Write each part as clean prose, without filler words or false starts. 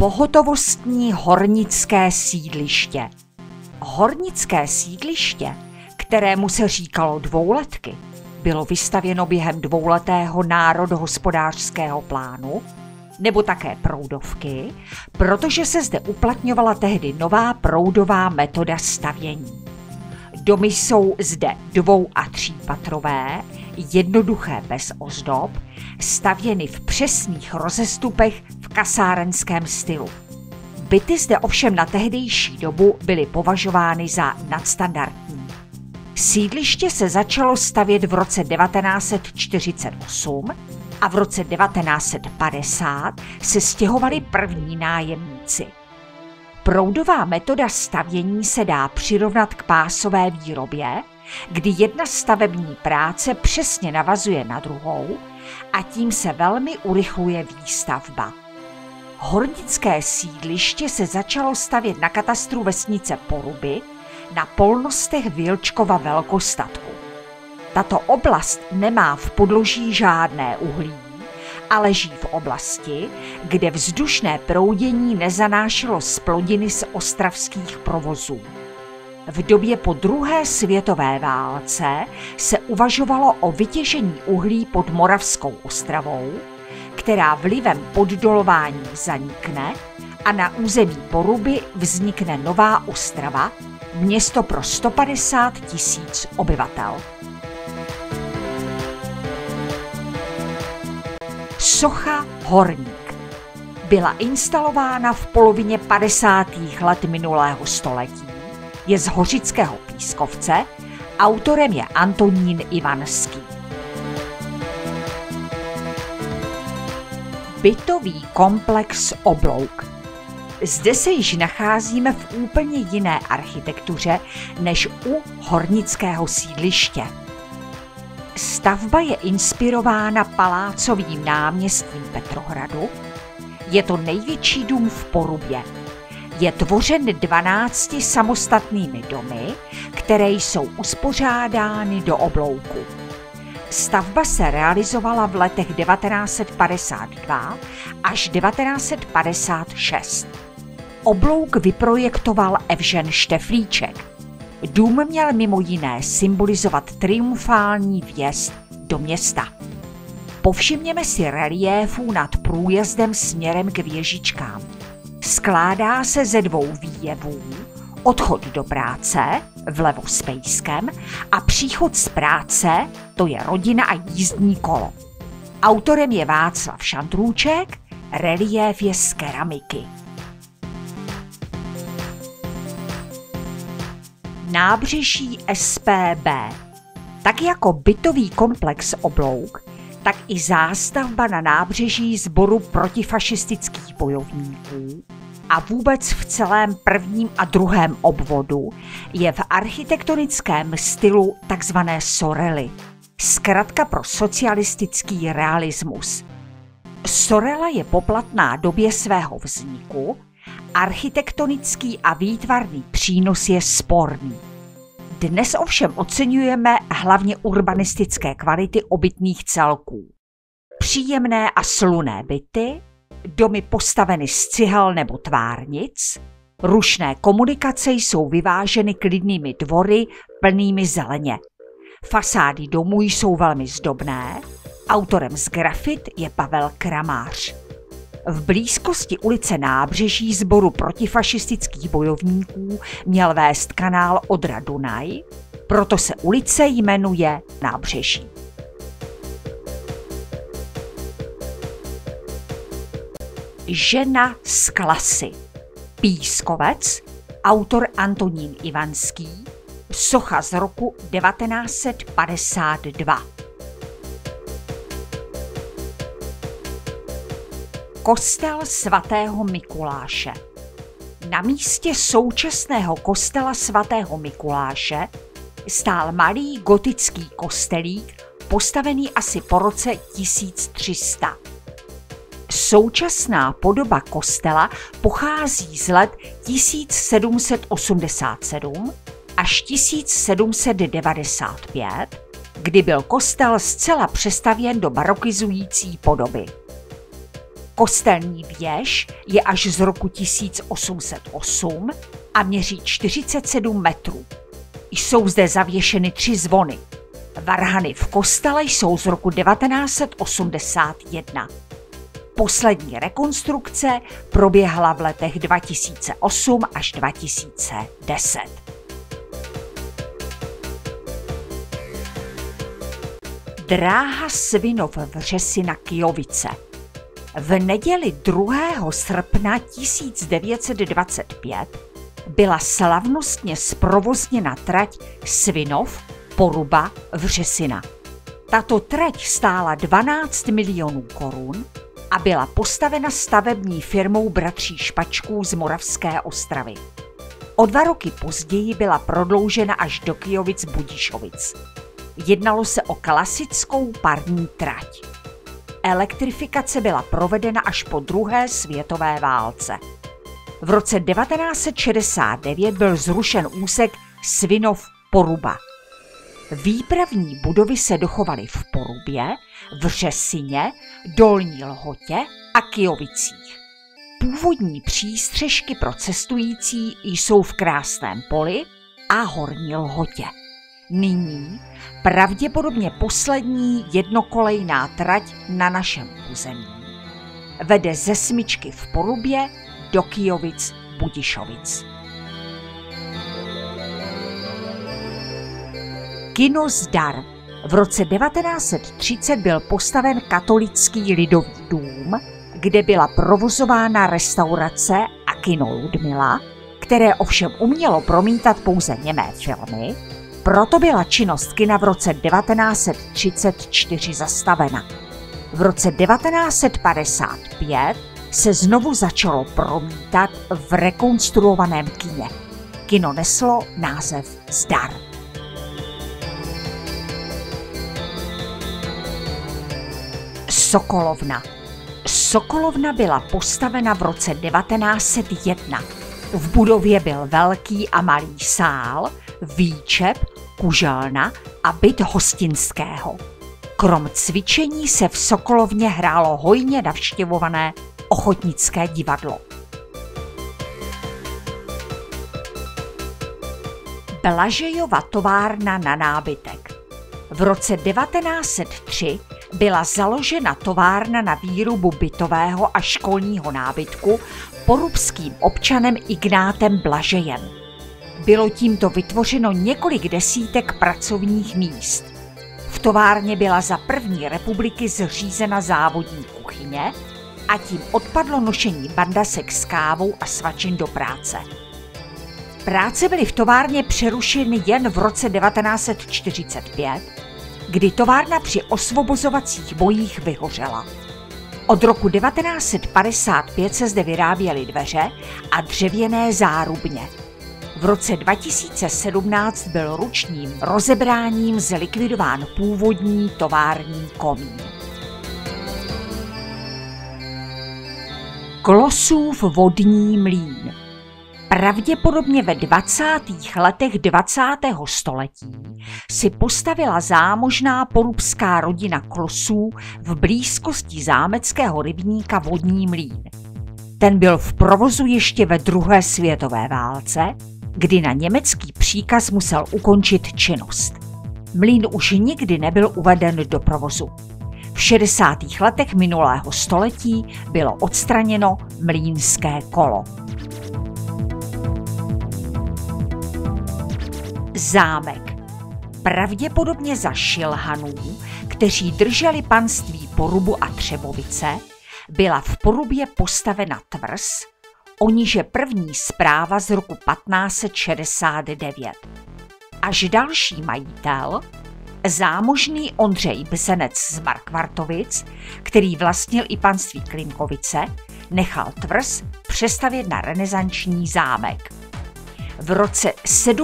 Pohotovostní hornické sídliště. Hornické sídliště, kterému se říkalo Dvouletky, bylo vystavěno během dvouletého národohospodářského plánu, nebo také proudovky, protože se zde uplatňovala tehdy nová proudová metoda stavění. Domy jsou zde 2- a 3patrové, jednoduché bez ozdob, stavěny v přesných rozestupech v kasárenském stylu. Byty zde ovšem na tehdejší dobu byly považovány za nadstandardní. Sídliště se začalo stavět v roce 1948 a v roce 1950 se stěhovali první nájemníci. Proudová metoda stavění se dá přirovnat k pásové výrobě, kdy jedna stavební práce přesně navazuje na druhou a tím se velmi urychluje výstavba. Hornické sídliště se začalo stavět na katastru vesnice Poruby na polnostech Vilčkova velkostatku. Tato oblast nemá v podloží žádné uhlí a leží v oblasti, kde vzdušné proudění nezanášelo zplodiny z ostravských provozů. V době po druhé světové válce se uvažovalo o vytěžení uhlí pod Moravskou Ostravou, která vlivem poddolování zanikne a na území Poruby vznikne Nová Ostrava, město pro 150 000 obyvatel. Socha Horník byla instalována v polovině 50. let minulého století, je z Hořického Pískovce, autorem je Antonín Ivanský. Bytový komplex Oblouk. Zde se již nacházíme v úplně jiné architektuře než u hornického sídliště. Stavba je inspirována palácovým náměstím Petrohradu. Je to největší dům v Porubě. Je tvořen 12 samostatnými domy, které jsou uspořádány do oblouku. Stavba se realizovala v letech 1952 až 1956. Oblouk vyprojektoval Evžen Šteflíček. Dům měl mimo jiné symbolizovat triumfální vjezd do města. Povšimněme si reliéfů nad průjezdem směrem k věžičkám. Skládá se ze 2 výjevů, odchod do práce, vlevo s pejskem, a příchod z práce, to je rodina a jízdní kolo. Autorem je Václav Šantrůček, reliéf je z keramiky. Nábřeží SPB. Tak jako bytový komplex Oblouk, tak i zástavba na nábřeží Sboru protifašistických bojovníků a vůbec v celém prvním a druhém obvodu je v architektonickém stylu tzv. Sorely, zkratka pro socialistický realismus. Sorela je poplatná době svého vzniku, architektonický a výtvarný přínos je sporný. Dnes ovšem oceňujeme hlavně urbanistické kvality obytných celků. Příjemné a slunné byty, domy postaveny z cihel nebo tvárnic, rušné komunikace jsou vyváženy klidnými dvory plnými zeleně. Fasády domů jsou velmi zdobné, autorem z grafit je Pavel Kramář. V blízkosti ulice Nábřeží Sboru protifašistických bojovníků měl vést kanál Odra-Dunaj, proto se ulice jmenuje Nábřeží. Žena z klasy. Pískovec, autor Antonín Ivanský, socha z roku 1952. Kostel svatého Mikuláše. Na místě současného kostela svatého Mikuláše stál malý gotický kostelík, postavený asi po roce 1300. Současná podoba kostela pochází z let 1787 až 1795, kdy byl kostel zcela přestavěn do barokizující podoby. Kostelní věž je až z roku 1808 a měří 47 metrů. Jsou zde zavěšeny 3 zvony. Varhany v kostele jsou z roku 1981. Poslední rekonstrukce proběhla v letech 2008 až 2010. Dráha Svinov-Vřesina-Kyjovice. V neděli 2. srpna 1925 byla slavnostně zprovozněna trať Svinov-Poruba-Vřesina. Tato trať stála 12 milionů korun a byla postavena stavební firmou bratří Špačků z Moravské Ostravy. O 2 roky později byla prodloužena až do Kyjovic-Budišovic. Jednalo se o klasickou parní trať. Elektrifikace byla provedena až po druhé světové válce. V roce 1969 byl zrušen úsek Svinov-Poruba. Výpravní budovy se dochovaly v Porubě, Vřesině, Dolní Lhotě a Kyjovicích. Původní přístřešky pro cestující jsou v Krásném Poli a Horní Lhotě. Nyní pravděpodobně poslední jednokolejná trať na našem území vede ze Smyčky v Porubě do Kyjovic-Budišovic. Kino Zdar. V roce 1930 byl postaven katolický lidový dům, kde byla provozována restaurace a kino Ludmila, které ovšem umělo promítat pouze němé filmy, proto byla činnost kina v roce 1934 zastavena. V roce 1955 se znovu začalo promítat v rekonstruovaném kině. Kino neslo název Zdar. Sokolovna. Sokolovna byla postavena v roce 1901. V budově byl velký a malý sál, výčep, kuželna a byt hostinského. Krom cvičení se v Sokolovně hrálo hojně navštěvované ochotnické divadlo. Blažejova továrna na nábytek. V roce 1903 byla založena továrna na výrobu bytového a školního nábytku porubským občanem Ignátem Blažejem. Bylo tímto vytvořeno několik desítek pracovních míst. V továrně byla za první republiky zřízena závodní kuchyně a tím odpadlo nošení bandasek s kávou a svačin do práce. Práce byly v továrně přerušeny jen v roce 1945, kdy továrna při osvobozovacích bojích vyhořela. Od roku 1955 se zde vyráběly dveře a dřevěné zárubně. V roce 2017 byl ručním rozebráním zlikvidován původní tovární komín. Klosův vodní mlýn. Pravděpodobně ve 20. letech 20. století si postavila zámožná porubská rodina Klosů v blízkosti zámeckého rybníka vodní mlýn. Ten byl v provozu ještě ve druhé světové válce, kdy na německý příkaz musel ukončit činnost. Mlýn už nikdy nebyl uveden do provozu. V 60. letech minulého století bylo odstraněno mlýnské kolo. Zámek. Pravděpodobně za Šilhanů, kteří drželi panství Porubu a Třebovice, byla v Porubě postavena tvrz, o níž je první zpráva z roku 1569. Až další majitel, zámožný Ondřej Bzenec z Markvartovic, který vlastnil i panství Klimkovice, nechal tvrz přestavět na renesanční zámek. V roce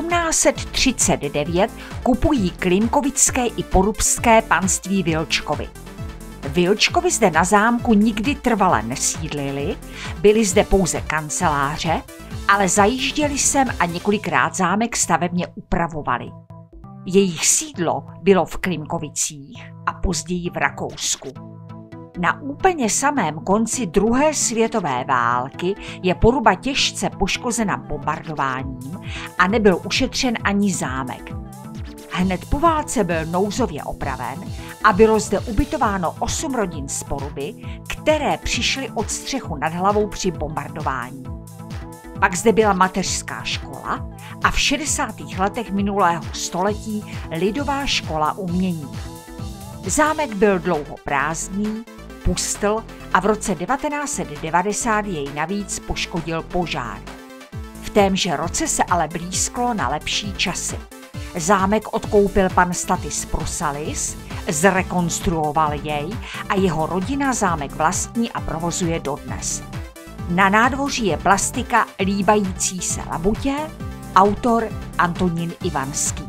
1739 kupují klimkovické i porubské panství Vilčkovi. Vilčkovi zde na zámku nikdy trvale nesídlili, byly zde pouze kanceláře, ale zajížděli sem a několikrát zámek stavebně upravovali. Jejich sídlo bylo v Klimkovicích a později v Rakousku. Na úplně samém konci druhé světové války je Poruba těžce poškozena bombardováním a nebyl ušetřen ani zámek. Hned po válce byl nouzově opraven a bylo zde ubytováno 8 rodin z Poruby, které přišly od střechu nad hlavou při bombardování. Pak zde byla mateřská škola a v 60. letech minulého století lidová škola umění. Zámek byl dlouho prázdný, pustl a v roce 1990 jej navíc poškodil požár. V témže roce se ale blýsklo na lepší časy. Zámek odkoupil pan Statis Prusalis, zrekonstruoval jej a jeho rodina zámek vlastní a provozuje dodnes. Na nádvoří je plastika líbající se labutě, autor Antonín Ivanský.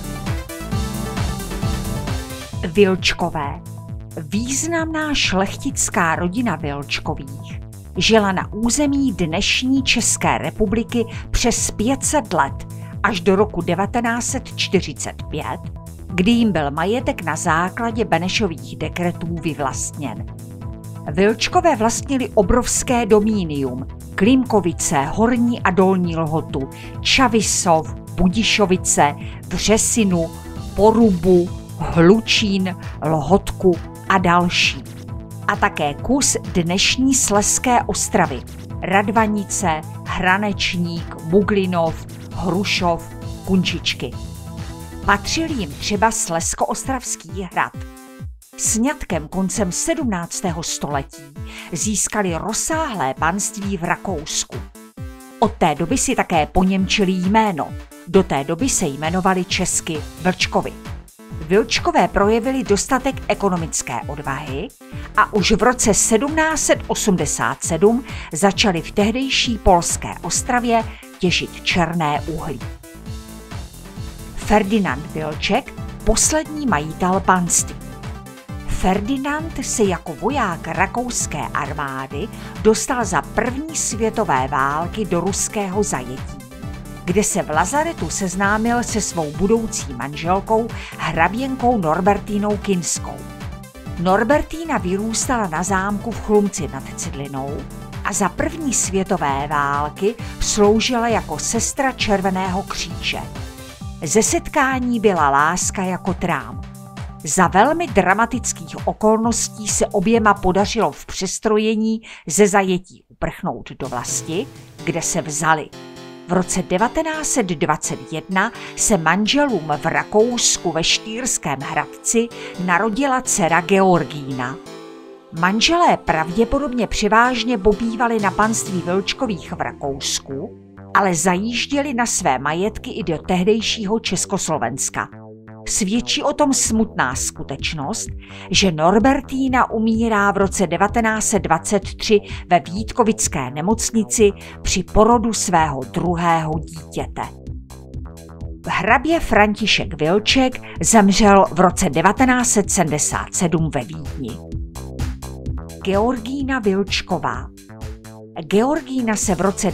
Vilčkové. Významná šlechtická rodina Vilčkových žila na území dnešní České republiky přes 500 let až do roku 1945, kdy jim byl majetek na základě Benešových dekretů vyvlastněn. Vilčkové vlastnili obrovské domínium, Klimkovice, Horní a Dolní Lhotu, Čavisov, Budišovice, Vřesinu, Porubu, Hlučín, Lhotku a další. A také kus dnešní Slezské Ostravy, Radvanice, Hranečník, Buglinov, Hrušov, Kunčičky. Patřil jim třeba Slezsko-ostravský hrad. Sňatkem koncem 17. století získali rozsáhlé panství v Rakousku. Od té doby si také poněmčili jméno. Do té doby se jmenovali česky Vlčkovi. Vilčkové projevili dostatek ekonomické odvahy a už v roce 1787 začali v tehdejší polské Ostravě těžit černé uhlí. Ferdinand Vilček, poslední majitel panství. Ferdinand se jako voják rakouské armády dostal za první světové války do ruského zajetí, kde se v lazaretu seznámil se svou budoucí manželkou hraběnkou Norbertínou Kinskou. Norbertína vyrůstala na zámku v Chlumci nad Cidlinou a za první světové války sloužila jako sestra Červeného kříže. Ze setkání byla láska jako trám. Za velmi dramatických okolností se oběma podařilo v přestrojení ze zajetí uprchnout do vlasti, kde se vzali. V roce 1921 se manželům v Rakousku ve Štýrském Hradci narodila dcera Georgína. Manželé pravděpodobně převážně pobývali na panství Vilčkových v Rakousku, ale zajížděli na své majetky i do tehdejšího Československa. Svědčí o tom smutná skutečnost, že Norbertína umírá v roce 1923 ve Vítkovické nemocnici při porodu svého druhého dítěte. Hrabě František Vilček zemřel v roce 1977 ve Vídni. Georgína Vilčková. Georgína se v roce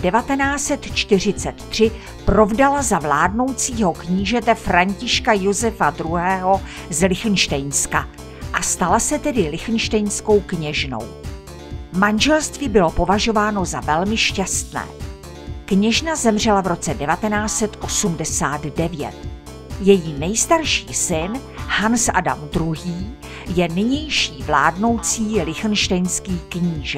1943 provdala za vládnoucího knížete Františka Josefa II. Z Lichtenštejnska a stala se tedy lichtenštejnskou kněžnou. Manželství bylo považováno za velmi šťastné. Kněžna zemřela v roce 1989. Její nejstarší syn, Hans Adam II., je nynější vládnoucí lichtenštejnský kníže.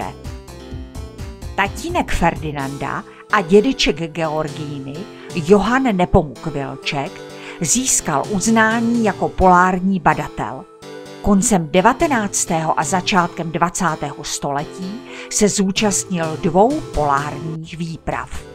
Tatínek Ferdinanda a dědeček Georgíny, Johann Nepomuk Vilček, získal uznání jako polární badatel. Koncem 19. a začátkem 20. století se zúčastnil 2 polárních výprav.